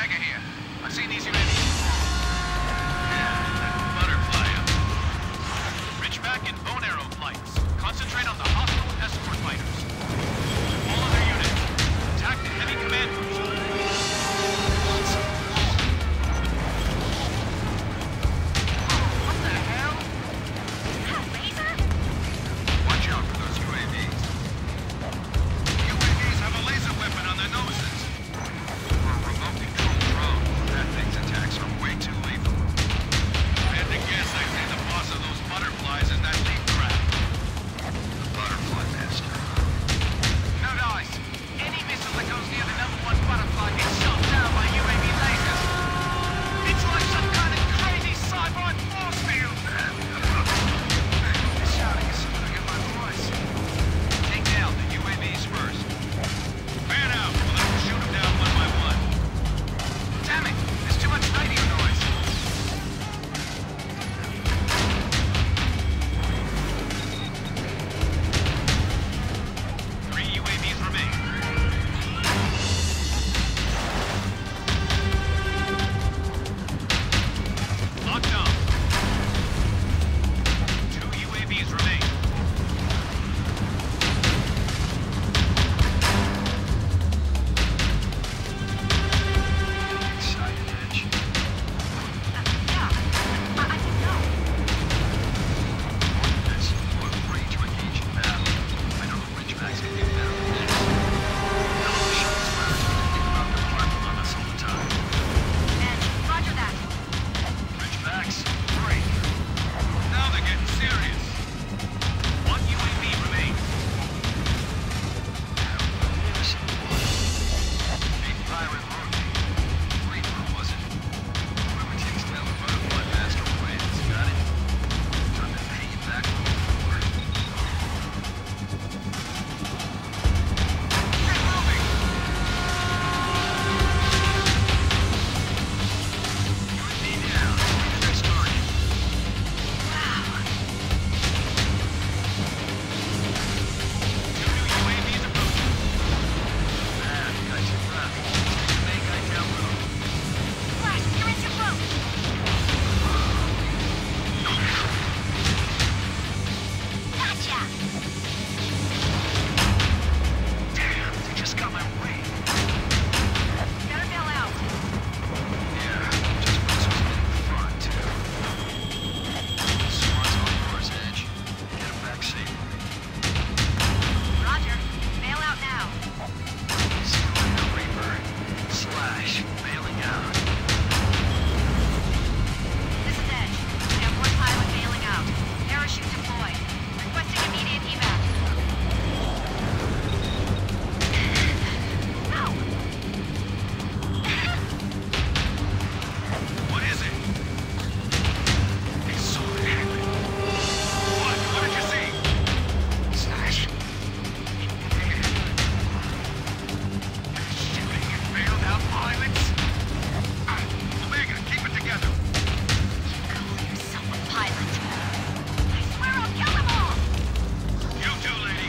Omega here. I've seen these UAVs. Yeah, that butterfly up. Ridgeback and Bone Arrow flights. Concentrate on the hostile escort fighters. All other units, attack the heavy command cruiser. What the hell? Is that a laser? Watch out for those UAVs. UAVs have a laser weapon on their noses. For a remote control drone, that thing's attacks are way too lethal. If I had to guess, I'd say the boss of those butterflies is that lead crap. The butterfly master. No dice. Any missile that goes near the #1 butterfly gets shot down by UAV lasers. It's like some kind of crazy sci-fi force field. They're shouting as soon as I get my voice. Take down the UAVs first. Man out, we'll have to shoot them down one by one. Damn it! There's too much radio noise. Three UAVs remain. Locked on. Two UAVs remain. Excited, Edge. Yeah. I can go. That's what range my gauge in battle. I know the Ridgebacks can do better than this. Now the ship's pilots need to think about their parking on us all the time. And roger that. Ridgebacks, break. Now they're getting serious. One UAV remains. Hey, Byron Murphy. Reaper, was it? Whoever takes down the butterfly master wins, got it? Time to pay you back for it. Get moving! UAV down. Next target. Wow. Two new UAVs approaching. Man, guys are rough. Take the main guy down low. Flash, you're in too close. Gotcha. Damn, they just got my way. Better bail out. Yeah, just puts us in front, too. Swan's on yours, Edge. Get him back safely. Roger. Bail out now. Stealing the Reaper. Slash, bailing out. This is Edge. We have one pilot bailing out. Parachute deployed. Requesting immediate evac. No! What is it? They saw it happen. What? What did you see? Slash. Shooting at bailed out pilots? Omega, keep it together. Call yourself a pilot. I swear I'll kill them all! You too, lady.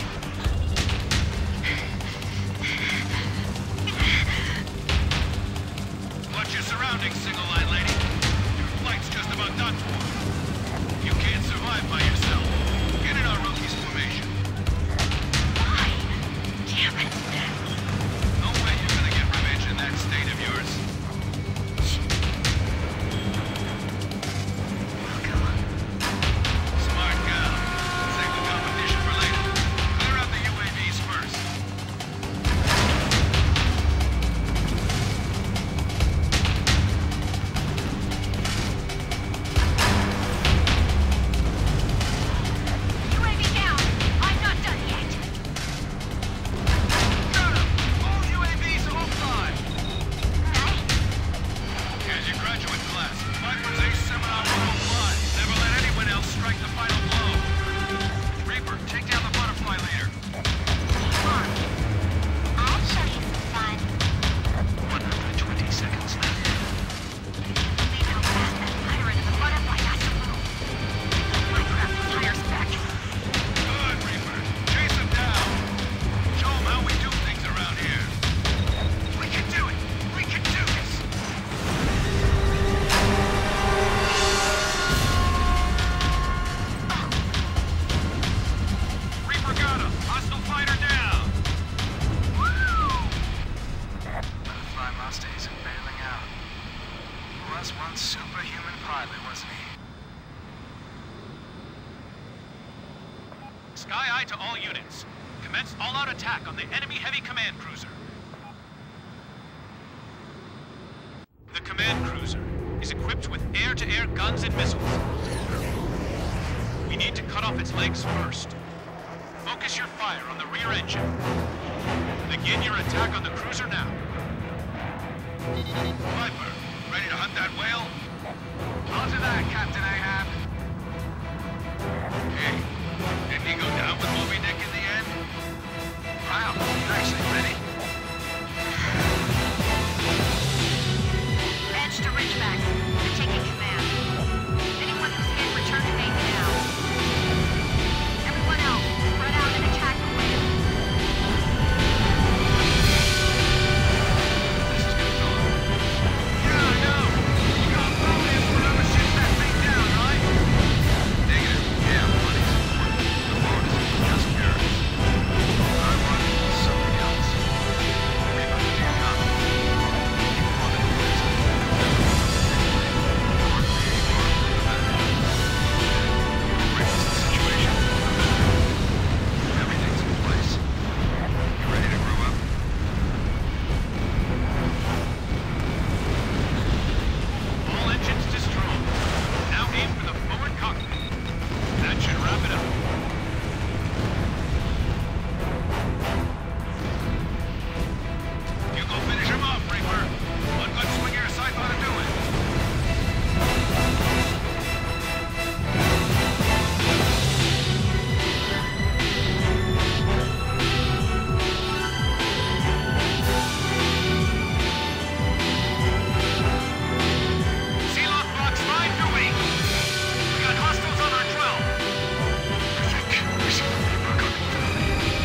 Watch your surroundings, single-line lady. Your flight's just about done for. You can't survive by yourself. Get in our rookie's formation. Why? Damn it. No way you're gonna get revenge in that state of yours. Smart gal. Save the competition for later. Clear out the UAVs first. superhuman pilot, wasn't he? Sky Eye to all units. Commence all-out attack on the enemy heavy command cruiser. The command cruiser is equipped with air-to-air guns and missiles. We need to cut off its legs first. Focus your fire on the rear engine. Begin your attack on the cruiser now. Viper, ready to hunt that whale? Roger that, Captain Ahab. Hey, didn't he go down with Moby Dick in the end? Wow, he's actually ready. Edge to Ridgeback. They're taking command. Anyone who's in, return to base now. Everyone else, spread out and attack the whale. This is good going. Yeah, I know. You got probably whatever shoots that thing down, right? Negative. Yeah, plenty support. The boat isn't just carrots. I want something else. Reaper, do you copy? Keep on the defensive. Everything's in place. You ready to grow up? All engines destroyed. Now aim for the forward cockpit. That should wrap it up. You go finish him off, Reaper. One good swing of your scythe ought to do it. Sealock blocks 5 to wing. We got hostiles on our 12. I think we see the Reaper coming through.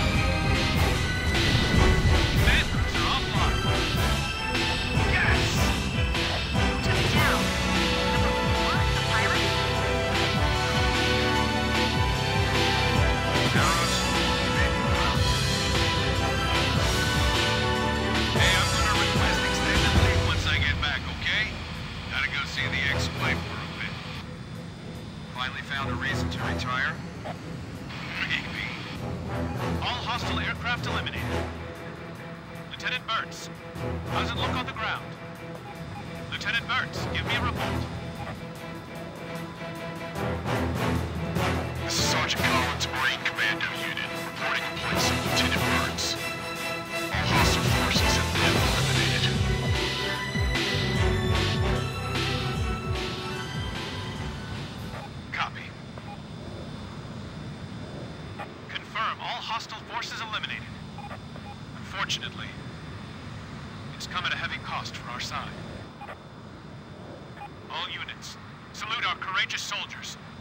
Command cruiser offline. Yes! Who took it down? Number 4? The pirate? Arrows, big round. Hey, I'm gonna request extended leave once I get back, okay? Gotta go see the ex-wife for a bit. Finally found a reason to retire? Maybe. All hostile aircraft eliminated. Lieutenant Burns, how's it look on the ground? Lieutenant Burns, give me a report. This is Sergeant Collins, Marine Commando Unit, reporting in place of Lieutenant Burns. All hostile forces have been eliminated. Copy. Confirm all hostile forces eliminated. Unfortunately, it's come at a heavy cost for our side. All units, salute our courageous soldiers.